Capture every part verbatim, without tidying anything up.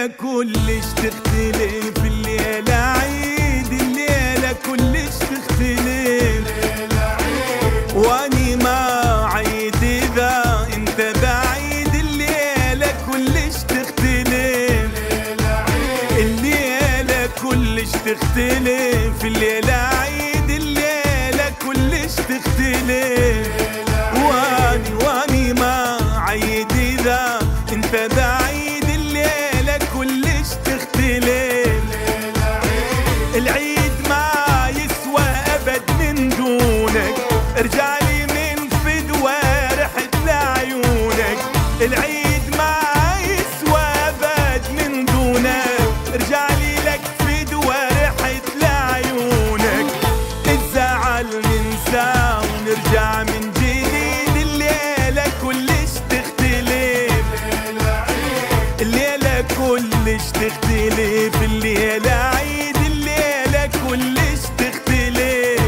الليلة كلش تختلف، الليلة عيد، الليلة كلش تختلف، واني ما عيد اذا انت بعيد، الليلة كلش تختلف، الليلة كلش تختلف، الليلة عيد، الليلة كلش تختلف، واني واني ما عيد اذا انت بعيد، الليلة كلش تختلف، العيد ما يسوى ابد من دونك، ارجعلي من فدوى رحت لعيونك، العيد ما يسوى ابد من دونك، ارجعلي لك فدوى رحت لعيونك، الزعل ننساه ونرجع من جديد، الليلة كلش تختلف، الليلة كلش تختلف، الليلة عيد، الليلة كلش تختلف.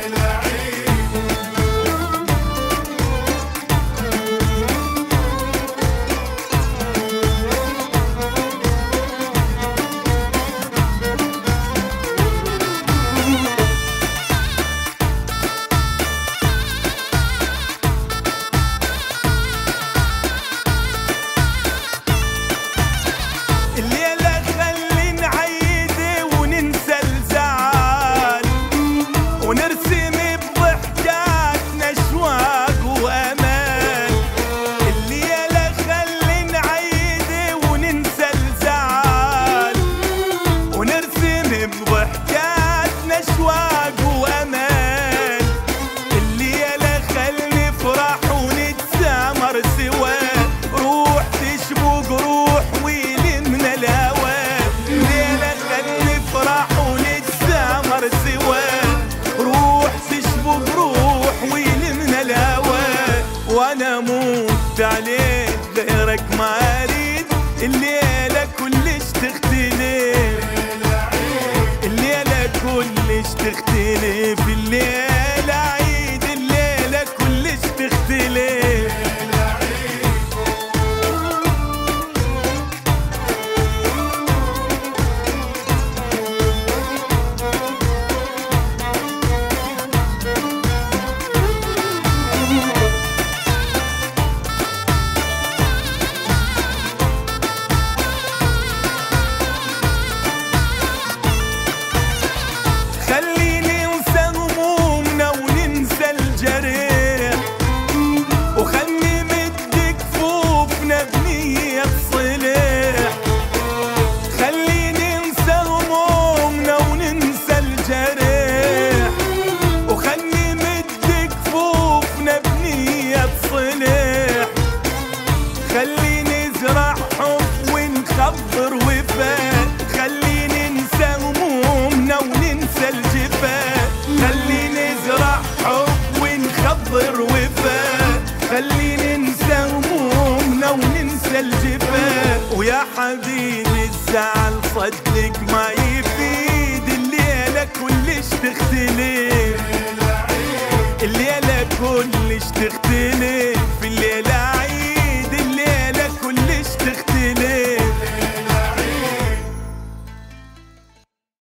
الليلة خلي نعيد وننسى الزعل، ونرسم بضحكاتنا اشواق وامال، الليلة خلي نعيد وننسى الزعل، ونرسم بضحكاتنا اشواق وامال، الليلة خلي نفرح ونتسامر سوا، روح تشبق روح ويلمنا الهوى، الليلة خلي نفرح ونتسامر سوا، روح تشبق روح ويلمنا الهوى، وانا موت عليك غيرك ما اريد، الليلة كلش تختلف، الليلة كلش تختلف، الليلة عيد، الليلة كلش تختلف. خليني ننسى همومنا وننسى الجريح، وخلي مد كفوفنا بنية صلح، خليني ننسى همومنا وننسى الجريح، وخلي مد كفوفنا بنية صلح، خلي نزرع حب ونخبر وفاء، خلي ننسى همومنا وننسى الجفاء، خلي نزرع حب ونخبر وفاء، خلي ننسى همومنا وننسى الجفاء، ويا حبيبي الزعل صدق ما يفيد، الليلة كلش تختلف، الليلة كلش تختلف، الليلة